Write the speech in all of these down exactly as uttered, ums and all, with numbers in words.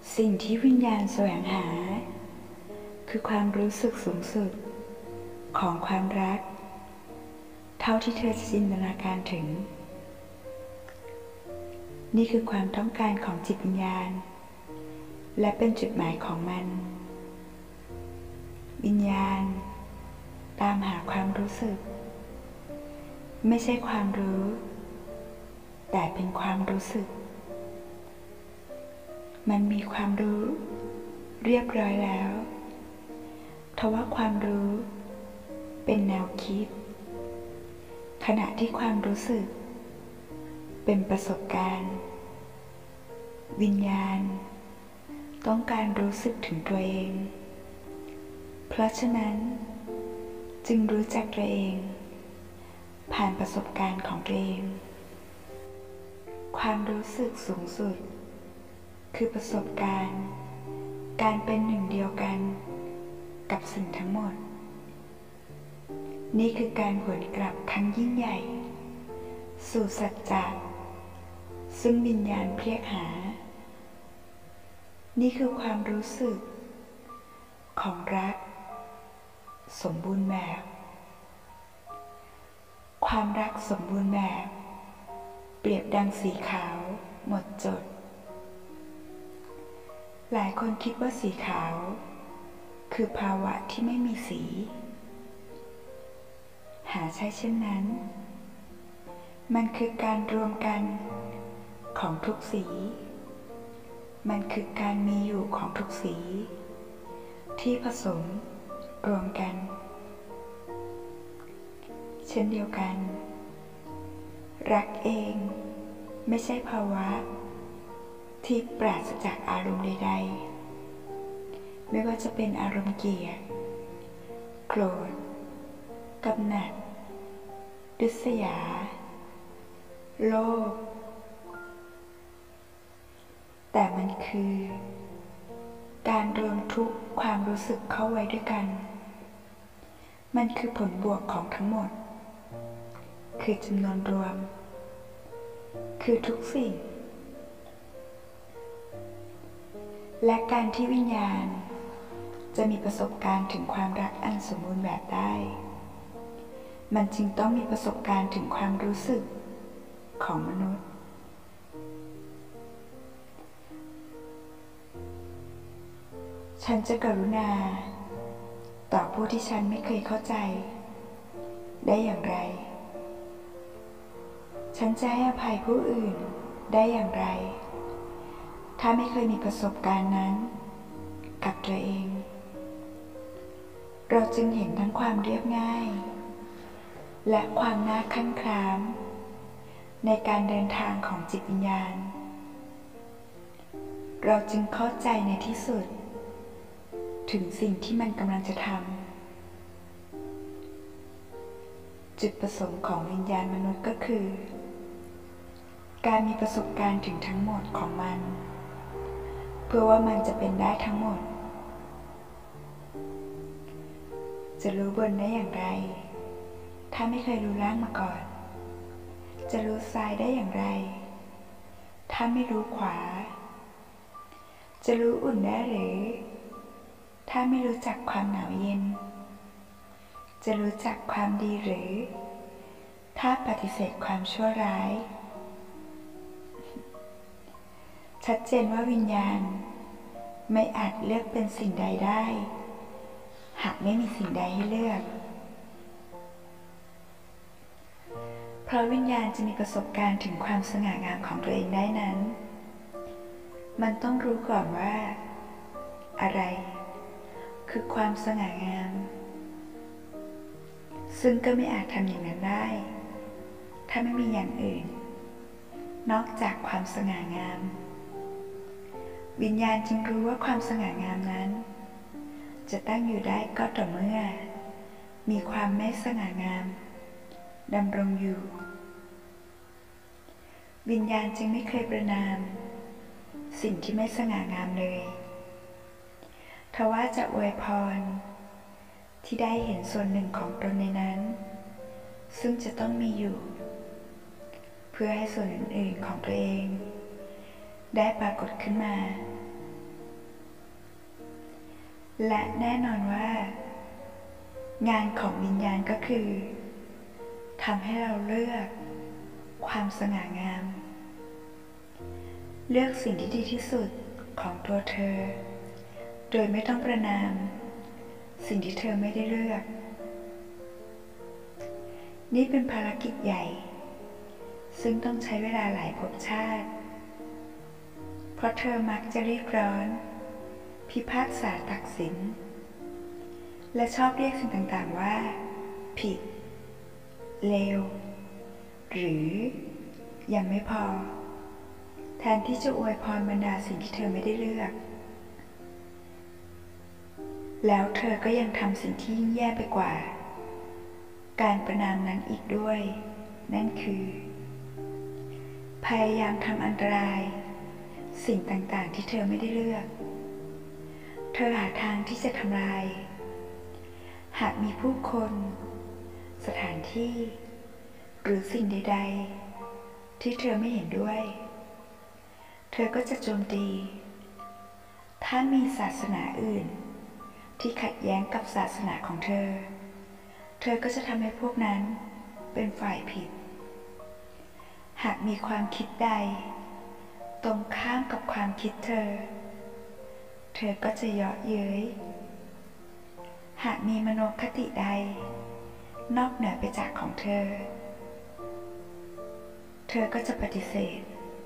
สิ่งที่วิญญาณแสวงหาคือความรู้สึกสูงสุดของความรักเท่าที่เธอจะจินตนาการถึงนี่คือความต้องการของจิตวิญญาณและเป็นจุดหมายของมันวิญญาณตามหาความรู้สึกไม่ใช่ความรู้แต่เป็นความรู้สึกมันมีความรู้เรียบร้อยแล้วทว่าความรู้เป็นแนวคิดขณะที่ความรู้สึกเป็นประสบการณ์วิญญาณต้องการรู้สึกถึงตัวเองเพราะฉะนั้นจึงรู้จักตัวเองผ่านประสบการณ์ของตัวเองความรู้สึกสูงสุดคือประสบการณ์การเป็นหนึ่งเดียวกันกับสิ่งทั้งหมดนี่คือการหวนกลับครั้งยิ่งใหญ่สู่สัจจะซึ่งวิญญาณเรียกหานี่คือความรู้สึกของรักสมบูรณ์แบบความรักสมบูรณ์แบบเปรียบดังสีขาวหมดจดหลายคนคิดว่าสีขาวคือภาวะที่ไม่มีสีหาใช่เช่นนั้นมันคือการรวมกันของทุกสีมันคือการมีอยู่ของทุกสีที่ผสมรวมกันเช่นเดียวกันรักเองไม่ใช่ภาวะที่ปราศจากอารมณ์ใดๆไม่ว่าจะเป็นอารมณ์เกลียดโกรธกำหนัดริษยาโลภแต่มันคือการรวมทุกความรู้สึกเข้าไว้ด้วยกันมันคือผลบวกของทั้งหมดคือจำนวนรวมคือทุกสิ่งและการที่วิญญาณจะมีประสบการณ์ถึงความรักอันสมบูรณ์แบบได้มันจึงต้องมีประสบการณ์ถึงความรู้สึกของมนุษย์ฉันจะกรุณาต่อผู้ที่ฉันไม่เคยเข้าใจได้อย่างไรฉันจะให้อภัยผู้อื่นได้อย่างไรถ้าไม่เคยมีประสบการณ์นั้นกับตัวเองเราจึงเห็นทั้งความเรียบง่ายและความน่าครั่นคร้ามในการเดินทางของจิตวิญญาณเราจึงเข้าใจในที่สุดถึงสิ่งที่มันกำลังจะทำจุดประสงค์ของวิญญาณมนุษย์ก็คือการมีประสบการณ์ถึงทั้งหมดของมันเพื่อว่ามันจะเป็นได้ทั้งหมดจะรู้บนได้อย่างไรถ้าไม่เคยรู้ล่างมาก่อนจะรู้ซ้ายได้อย่างไรถ้าไม่รู้ขวาจะรู้อุ่นได้หรือถ้าไม่รู้จักความหนาวเย็นจะรู้จักความดีหรือถ้าปฏิเสธความชั่วร้ายชัดเจนว่าวิญญาณไม่อาจเลือกเป็นสิ่งใดได้หากไม่มีสิ่งใดให้เลือกเพราะวิญญาณจะมีประสบการณ์ถึงความสง่างามของตัวเองได้นั้นมันต้องรู้ก่อนว่าอะไรคือความสง่างามซึ่งก็ไม่อาจทำอย่างนั้นได้ถ้าไม่มีอย่างอื่นนอกจากความสง่างามวิญญาณจึงรู้ว่าความสง่างามนั้นจะตั้งอยู่ได้ก็ต่อเมื่อมีความไม่สง่างามดำรงอยู่วิญญาณจึงไม่เคยประณามสิ่งที่ไม่สง่างามเลยทว่าจะอวยพรที่ได้เห็นส่วนหนึ่งของตนในนั้นซึ่งจะต้องมีอยู่ เพื่อให้ส่วนอื่นๆของตัวเองได้ปรากฏขึ้นมาและแน่นอนว่า งานของวิญญาณก็คือทำให้เราเลือกความสง่างาม เลือกสิ่งที่ดีที่สุดของตัวเธอโดยไม่ต้องประณามสิ่งที่เธอไม่ได้เลือกนี่เป็นภารกิจใหญ่ซึ่งต้องใช้เวลาหลายภพชาติเพราะเธอมักจะรีบร้อนพิพากษาตัดสินและชอบเรียกสิ่งต่างๆว่าผิดเลวหรือยังไม่พอแทนที่จะอวยพรบรรดาสิ่งที่เธอไม่ได้เลือกแล้วเธอก็ยังทำสิ่งที่ยิ่งแย่ไปกว่าการประณามนั้นอีกด้วยนั่นคือพยายามทำอันตรายสิ่งต่างๆที่เธอไม่ได้เลือกเธอหาทางที่จะทำลายหากมีผู้คนสถานที่หรือสิ่งใดๆที่เธอไม่เห็นด้วยเธอก็จะโจมตีถ้ามีศาสนาอื่นที่ขัดแย้งกับศาสนาของเธอเธอก็จะทำให้พวกนั้นเป็นฝ่ายผิดหากมีความคิดใดตรงข้ามกับความคิดเธอเธอก็จะเยาะเย้ยหากมีมโนคติใดนอกเหนือไปจากของเธอเธอก็จะปฏิเสธ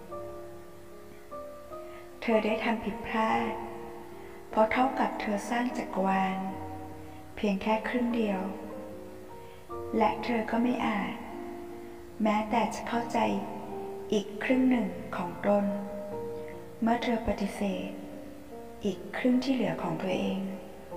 เธอได้ทำผิดพลาดเพราะเท่ากับเธอสร้างจักรวาลเพียงแค่ครึ่งเดียวและเธอก็ไม่อาจแม้แต่จะเข้าใจอีกครึ่งหนึ่งของตนเมื่อเธอปฏิเสธอีกครึ่งที่เหลือของตัวเอง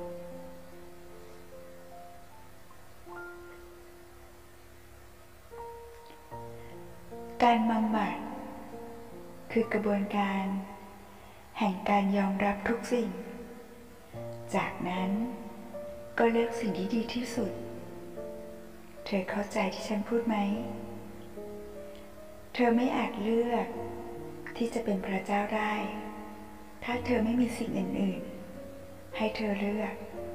การบำบัดคือกระบวนการแห่งการยอมรับทุกสิ่งจากนั้นก็เลือกสิ่งที่ดีที่สุดเธอเข้าใจที่ฉันพูดไหมเธอไม่อาจเลือกที่จะเป็นพระเจ้าได้ถ้าเธอไม่มีสิ่งอื่นๆให้เธอเลือก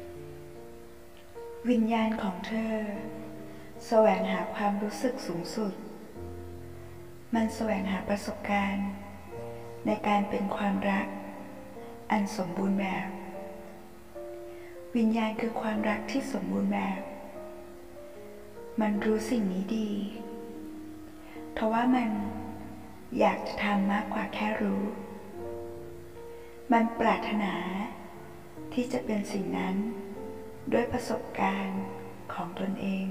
วิญญาณของเธอแสวงหาความรู้สึกสูงสุดมันแสวงหาประสบการณ์ในการเป็นความรักอันสมบูรณ์แบบวิญญาณคือความรักที่สมบูรณ์แบบมันรู้สิ่งนี้ดีทว่ามันอยากจะทำมากกว่าแค่รู้มันปรารถนาที่จะเป็นสิ่งนั้นด้วยประสบการณ์ของตนเอง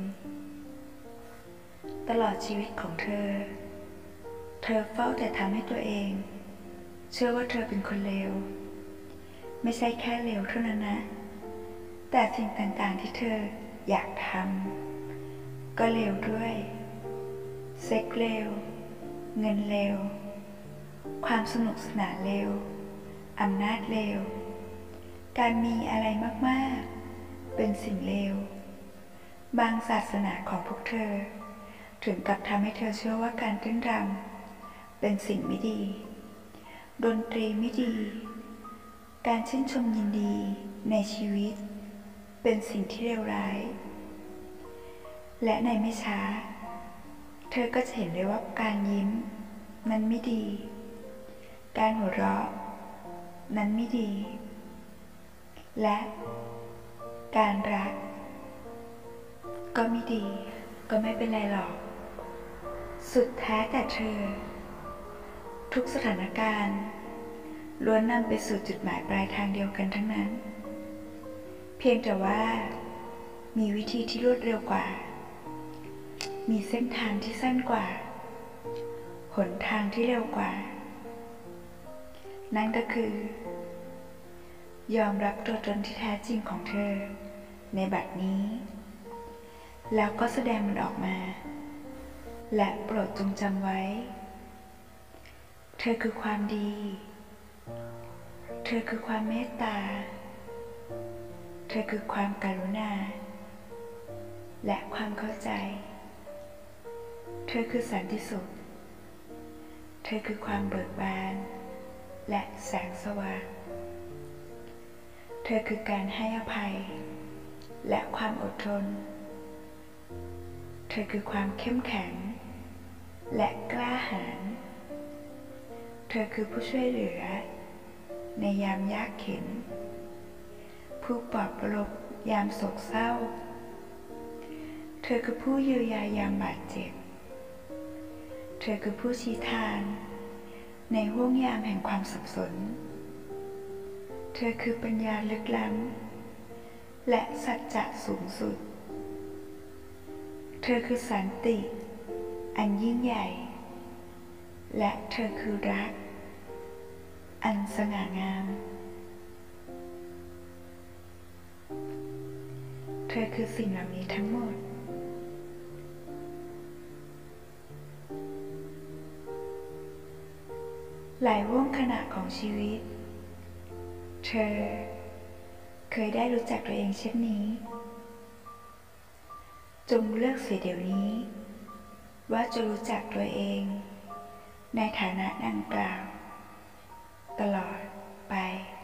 ตลอดชีวิตของเธอเธอเฝ้าแต่ทำให้ตัวเองเชื่อว่าเธอเป็นคนเลวไม่ใช่แค่เลวเท่านั้นนะแต่สิ่งต่างๆที่เธออยากทำก็เลวด้วยเซ็กเลวเงินเลวความสนุกสนานเลวอำนาจเลวการมีอะไรมากๆเป็นสิ่งเลวบางศาสนาของพวกเธอถึงกับทำให้เธอเชื่อว่าการเต้นรำเป็นสิ่งไม่ดีดนตรีไม่ดีการชื่นชมยินดีในชีวิตเป็นสิ่งที่เลวร้ายและในไม่ช้าเธอก็จะเห็นเลยว่าการยิ้มนั้นไม่ดีการหัวเราะนั้นไม่ดีและการรักก็ไม่ดีก็ไม่เป็นไรหรอกสุดแท้แต่เธอทุกสถานการณ์ล้วนนำไปสู่จุดหมายปลายทางเดียวกันทั้งนั้นเพียงแต่ว่ามีวิธีที่รวดเร็วกว่ามีเส้นทางที่สั้นกว่าหนทางที่เร็วกว่านั่นก็คือยอมรับตัวตนที่แท้จริงของเธอในบัดนี้แล้วก็แสดงมันออกมาและโปรดจงจำไว้เธอคือความดีเธอคือความเมตตาเธอคือความกรุณาและความเข้าใจเธอคือสันติสุขเธอคือความเบิกบานและแสงสว่างเเธอคือการให้อภัยและความอดทนเธอคือความเข้มแข็งและกล้าหาญเธอคือผู้ช่วยเหลือในยามยากเข็ญผู้ปลอบประโลมยามโศกเศร้าเธอคือผู้เยียวยายามบาดเจ็บเธอคือผู้ชี้ทางในห้วงยามแห่งความสับสนเธอคือปัญญาลึกล้ำและสัจจะสูงสุดเธอคือสันติอันยิ่งใหญ่และเธอคือรักอันสง่างามเธอคือสิ่งเหล่านี้ทั้งหมดหลายห่วงขณะของชีวิตเธอเคยได้รู้จักตัวเองเช่นนี้จงเลือกเสียเดี๋ยวนี้ว่าจะรู้จักตัวเองในฐานะดังกล่าวตลอดไป